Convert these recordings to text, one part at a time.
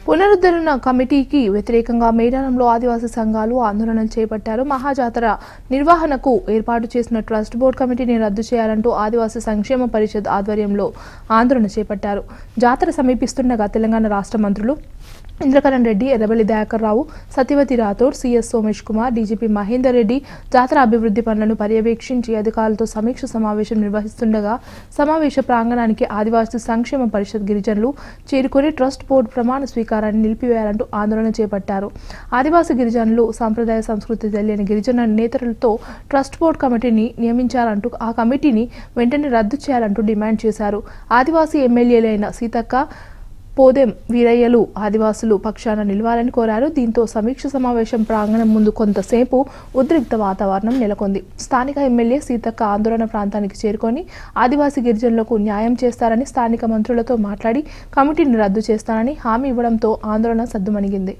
పునరుద్ధరణ కమిటీకి వ్యతిరేకంగా మేడారంలో ఆదివాసీ సంఘాలు ఆందోళనలు చేపట్టారు. మహాజాతర నిర్వహణకు ఏర్పాటు చేసిన ట్రస్ట్ బోర్డు కమిటీని రద్దు చేయాలంటూ ఆదివాసీ సంక్షేమ పరిషత్ ఆధ్వర్యంలో ఆందోళన చేపట్టారు. జాతర సమీపిస్తుండగా తెలంగాణ రాష్ట్ర మంత్రులు ఇంద్రకరణ్ రెడ్డి, ఎర్రబెల్లి దయాకర్ రావు, సత్యవతి రాథోడ్, సిఎస్ సోమేష్ కుమార్, డీజీపీ మహేందర్ రెడ్డి జాతర అభివృద్ధి పనులను పర్యవేక్షించి అధికారులతో సమీక్ష సమావేశం నిర్వహిస్తుండగా సమావేశ ప్రాంగణానికి ఆదివాసీ సంక్షేమ పరిషత్ గిరిజనులు చేరుకుని ట్రస్ట్ బోర్డు ప్రమాణ స్వీకారాన్ని నిలిపివేయాలంటూ ఆందోళన చేపట్టారు. ఆదివాసీ గిరిజనులు సాంప్రదాయ సంస్కృతి తెలియని గిరిజన నేతలతో ట్రస్ట్ బోర్డు కమిటీని నియమించాలంటూ ఆ కమిటీని వెంటనే రద్దు చేయాలంటూ డిమాండ్ చేశారు. ఆదివాసీ ఎమ్మెల్యేలైన సీతక్క, పోదెం వీరయ్యలు ఆదివాసులు పక్షాన నిలవాలని కోరారు. దీంతో సమీక్ష సమావేశం ప్రాంగణం ముందు కొంతసేపు ఉద్రిక్త వాతావరణం నెలకొంది. స్థానిక ఎమ్మెల్యే సీతక్క ఆందోళన ప్రాంతానికి చేరుకొని ఆదివాసీ గిరిజనులకు న్యాయం చేస్తారని స్థానిక మంత్రులతో మాట్లాడి కమిటీని రద్దు చేస్తానని హామీ ఇవ్వడంతో ఆందోళన సద్దుమణిగింది.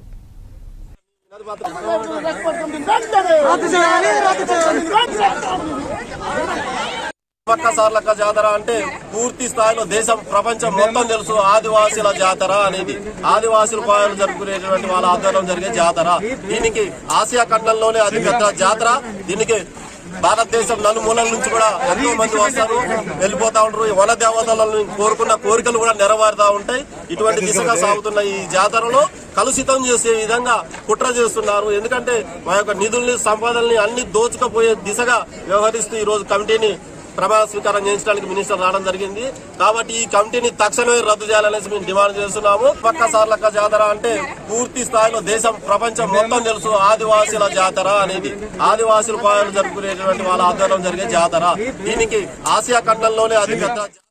పక్కసార్లక జాతర అంటే పూర్తి స్థాయిలో దేశం ప్రపంచం మొత్తం తెలుసు. ఆదివాసీల జాతర అనేది ఆదివాసీల పాయలు జరుపుకునేటువంటి వాళ్ళ ఆధ్వర్యం జరిగే జాతర. దీనికి ఆసియా ఖండంలోనే అతి పెద్ద జాతర. దీనికి భారతదేశం నలుమూలల నుంచి కూడా ఎంతో మంది వస్తారు, వెళ్ళిపోతా ఉంటారు. వన దేవతలను కోరుకున్న కోరికలు కూడా నెరవేరుతా ఉంటాయి. ఇటువంటి దిశగా సాగుతున్న ఈ జాతరలో కలుషితం చేసే విధంగా కుట్ర చేస్తున్నారు. ఎందుకంటే మా యొక్క నిధుల్ని, సంపదల్ని అన్ని దోచుకపోయే దిశగా వ్యవహరిస్తూ ఈ రోజు కమిటీని ప్రమాణ స్వీకారం చేయించడానికి మినిస్టర్ రావడం జరిగింది. కాబట్టి ఈ కమిటీని తక్షణమే రద్దు చేయాలనేసి మేము డిమాండ్ చేస్తున్నాము. పక్కసార్లక జాతర అంటే పూర్తి స్థాయిలో దేశం ప్రపంచం మొత్తం తెలుసు. ఆదివాసీల జాతర అనేది ఆదివాసీల పాయలు జరుపుకునేటువంటి వాళ్ళ ఆధ్వర్యం జరిగే జాతర. దీనికి ఆసియా ఖండంలోనే అతి పెద్ద